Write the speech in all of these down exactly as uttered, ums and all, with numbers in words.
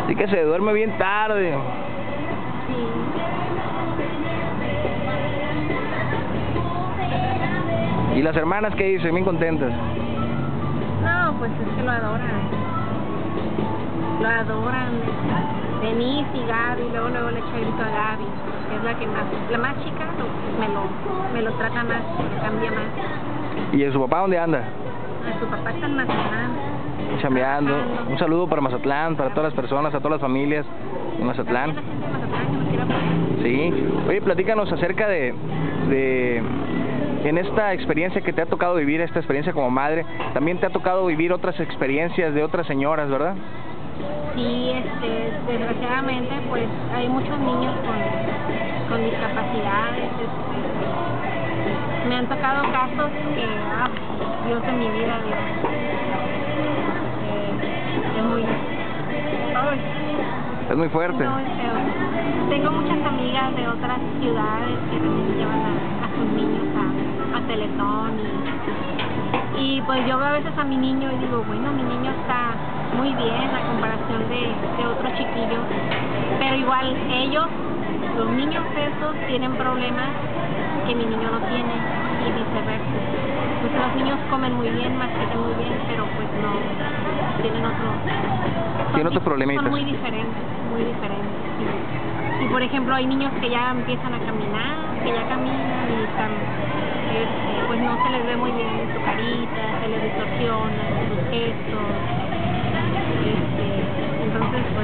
Así que se duerme bien tarde. Sí. ¿Y las hermanas qué dicen? Bien contentas. No, pues es que lo adoran. Lo adoran. Denise y Gaby, luego luego le echa el grito a Gaby, que es la que más, la más chica, me lo, me lo trata más, me cambia más. ¿Y en su papá dónde anda? A su papá está en Mazatlán. Chambeando. Un saludo para Mazatlán, para todas las personas, a todas las familias en Mazatlán. Sí. Oye, platícanos acerca de, de, en esta experiencia que te ha tocado vivir, esta experiencia como madre, también te ha tocado vivir otras experiencias de otras señoras, ¿verdad? Sí, este, desgraciadamente, pues hay muchos niños con, con discapacidades. Este, me han tocado casos que, ah, Dios de mi vida, Dios. Eh, es muy, ay, es muy fuerte. No, es feo. Tengo muchas amigas de otras ciudades que también llevan a, a sus niños a, a Teletón y, y pues yo veo a veces a mi niño y digo, bueno, mi niño está muy bien a comparación de, de otros chiquillos, pero igual ellos, los niños esos, tienen problemas que mi niño no tiene y viceversa. Pues los niños comen muy bien, mastican muy bien, pero pues no, tienen otros tienen otros problemitas. Son muy diferentes, muy diferentes. Y, y por ejemplo hay niños que ya empiezan a caminar, que ya caminan y están, este, pues no se les ve muy bien su carita, se les distorsiona, sus gestos. Este, entonces pues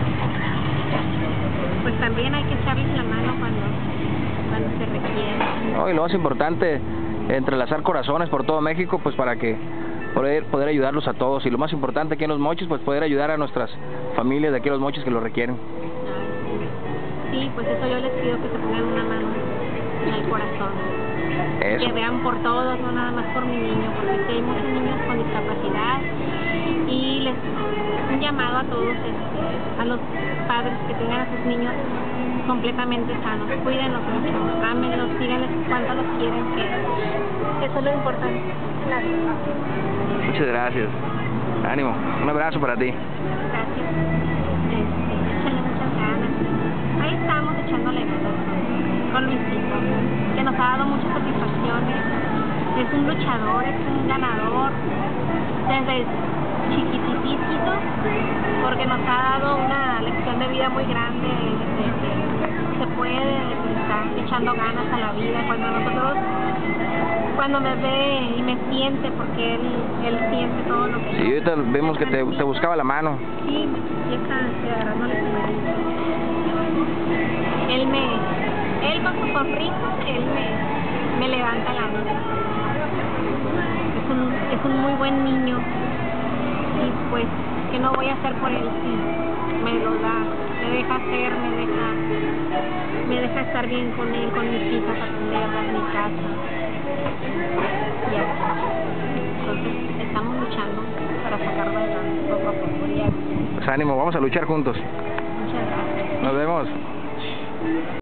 pues también hay que echarles la mano cuando cuando se requiere. No, y lo más importante, entrelazar corazones por todo México, pues para que poder poder ayudarlos a todos, y lo más importante aquí en Los Mochis, pues poder ayudar a nuestras familias de aquí en Los Mochis que lo requieren. Sí, pues eso yo les pido, que se pongan una mano en el corazón. Eso. Que vean por todos, no nada más por mi niño, porque sí hay muchos niños con discapacidad, y les un llamado a todos, este, a los padres que tengan a sus niños completamente sanos, cuídenlos mucho, ámenlos, díganles cuánto los quieren, que eso es lo importante. Gracias. Muchas gracias. Ánimo, un abrazo para ti. Gracias. Este, échenle muchas ganas. Ahí estamos echándole ganas con Luisito, que nos ha dado muchas satisfacciones. Es un luchador, es un ganador desde chiquititito, porque nos ha dado una lección de vida muy grande, de que se puede, de que está echando ganas a la vida. Cuando nosotros, cuando me ve y me siente, porque él, él siente todo lo que sí, ahorita vemos que te, te buscaba la mano. Sí, y está agarrándole su manito. Él me, él con su sonrisa, él me, me levanta la mano. Es un, es un muy buen niño. Y pues, ¿qué no voy a hacer por él si me lo da? Me deja hacer, me deja, me deja estar bien con él, con mis hijas, atenderlas en mi casa. Y así. Entonces, estamos luchando para sacarlo adelante poco a poco. Y así. Pues ánimo, vamos a luchar juntos. Muchas gracias. Nos vemos.